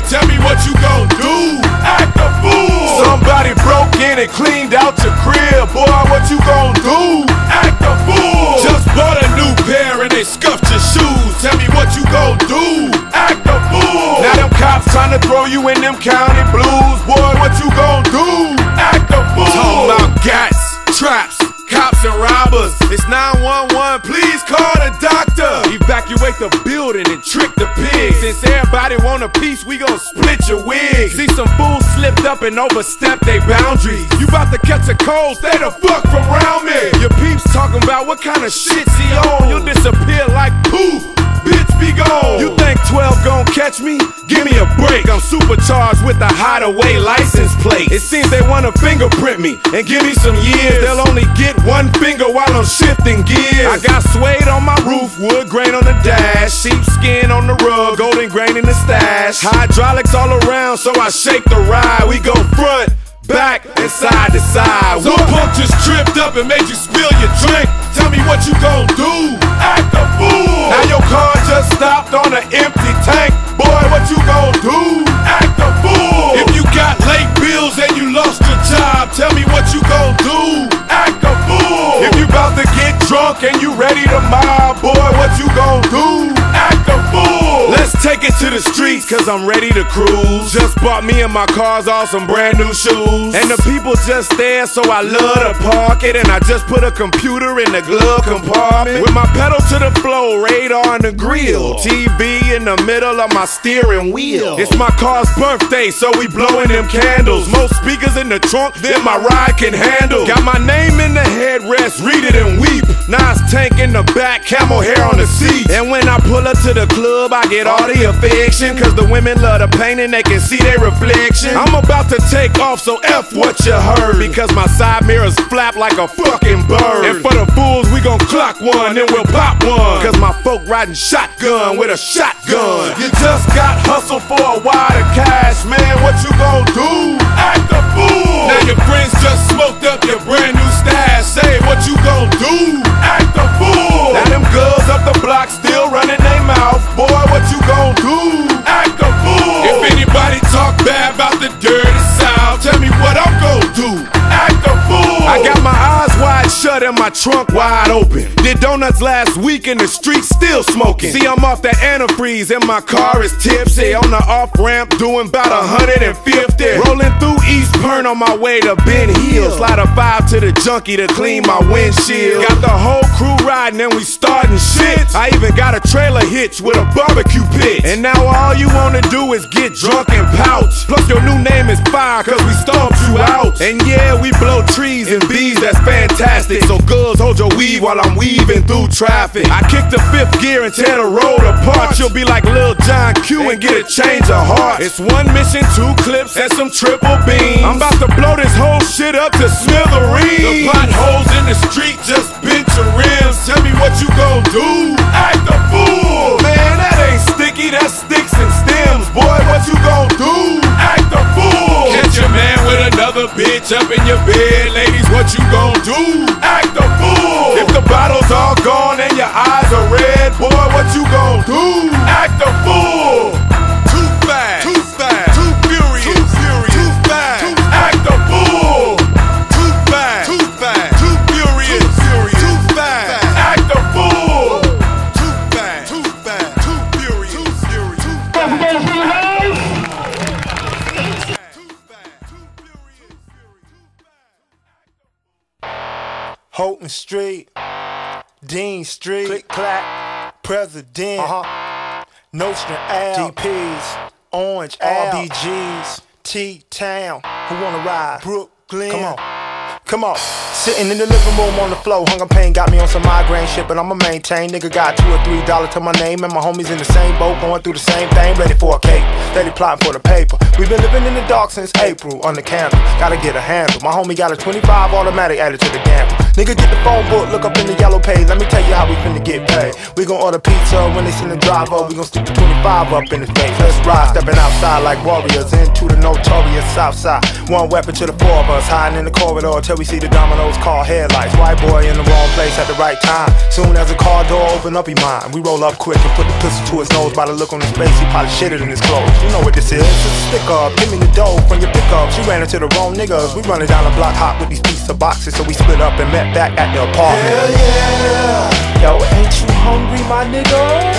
tell me what you gon' do. Act a fool. Somebody broke in and cleaned out your crib. Boy, what you gon' do? Act a fool. Just bought a new pair and they scuffed your shoes. Tell me what you gon' do. Act a fool. Now them cops tryna throw you in them county blues. Boy, what you gon' do? Act a fool. Talking about gats, traps, cops and robbers. It's 911, please call the doctor. Evacuate the building and trick the pigs. Since everybody want a piece, we gon' split your wig. See some fools slipped up and overstepped their boundaries. You bout to catch a cold, stay the fuck from around me. Your peeps talking about what kind of shit's he on. You'll disappear like poof. Bitch, be gone. You think 12 gon' catch me? Give me a break. I'm supercharged with a hideaway license plate. It seems they wanna fingerprint me and give me some years. They'll only get one finger while I'm shifting gears. I got suede on my roof, wood grain on the dash, sheepskin on the rug, golden grain in the stash. Hydraulics all around, so I shake the ride. We go front, back, and side to side. Some punk just tripped up and made you spill your drink. Tell me what you gon' do. Act a fool. Now your car just stopped on an empty tank. Boy, what you gon' do? Act a fool. If you got late bills and you lost your job, tell me what you gon' do. Act a fool. If you bout to get drunk and you ready to mob, boy, what you gon' do? Act a fool. Let's take it to the streets, cause I'm ready to cruise. Just bought me and my cars all some brand new shoes. And the people just there, so I love to park it. And I just put a computer in the glove compartment. With my pedal to the floor, radar on the grill, TV in the middle of my steering wheel. It's my car's birthday, so we blowing them candles. Most speakers in the trunk than my ride can handle. Got my name in the headrest, read it and weep. Nice tank in the back, camel hair on the seat. And when I pull up to the club, I get all the affection, cause the women love the paint and they can see their reflection. I'm about to take off, so F what you heard, because my side mirrors flap like a fucking bird. And for the fools, we gon' clock one, then we'll pop one, cause my folk riding shotgun with a shotgun. You just got hustled for a wad of cash, man, what you gon' do? Act a fool. Now your friends just smoked up your brand new stash. Say what you gon' do? Act a fool. Now them girls up the block still running their mouth. Boy, what you gon' do? Act a fool. If anybody talk bad about the dirty South, tell me what I'm gon' do. Act a fool. I got my eyes wide shut and my trunk wide open. Did donuts last week in the street, still smoking. See, I'm off that antifreeze and my car is tipsy. On the off-ramp doing about 150. Rolling through East Pern on my way to Ben Hill. Slide a 5 to the junkie to clean my windshield. Got the whole crew riding and we starting shit. I even got a trailer hitch with a barbecue pit. And now all you wanna do is get drunk and pouch. Plus your new name is fire, cause we stomped you out. And yeah, we blow trees and bees, that's fantastic. So girls, hold your weave while I'm weaving through traffic. I kick the 5th gear and tear the road apart. You'll be like Lil John Q and get a change of heart. It's one mission, 2 clips, and some triple beams. I'm about to blow this whole shit up to smithereens. The potholes in the street just bent your rims. Tell me what you gon' do. Act a fool. Man, that ain't sticky, that's sticks and stems. Boy, what you gon' do? Act a fool. Catch your man with another bitch up in your bed. Ladies, what you gon' do? Act a fool. If the bottle's all gone and your eyes are red, boy, what you gon' do? Act a fool. Too fast, too fast, too furious, too furious, too fast. Act a fool. Too fast, too fast, too furious, too furious, too fast. Act a fool. Too fast, too fast, too furious, too furious, too fast. Houghton Street, Dean Street, Click Clack, President, Nostrand Ave, DPs, Orange Ave, RBGs, T-Town, who wanna ride? Brooklyn, come on. Sitting in the living room on the floor, hunger pain got me on some migraine shit, but I'ma maintain. Nigga got $2 or $3 to my name, and my homies in the same boat, going through the same thing, ready for a cake, steady plotting for the paper. We been living in the dark since April, on the candle, gotta get a handle. My homie got a 25 automatic added to the gamble. Nigga, get the phone book, look up in the yellow page. Let me tell you how we finna get paid. We gon' order pizza when they send the driver. We gon' stick the 25 up in his face. Let's ride, stepping outside like warriors into the notorious south side. One weapon to the four of us, hiding in the corridor till we see the dominoes call headlights. White boy in the wrong place at the right time. Soon as the car door open up, he mine. We roll up quick and put the pistol to his nose. By the look on his face, he probably shitted in his clothes. You know what this is? It's a stick up. Give me the dough from your pickup. She ran into the wrong niggas. We running down the block hot with these pizza boxes, so we split up and met back at the apartment. Hell yeah. Yo, ain't you hungry, my nigga?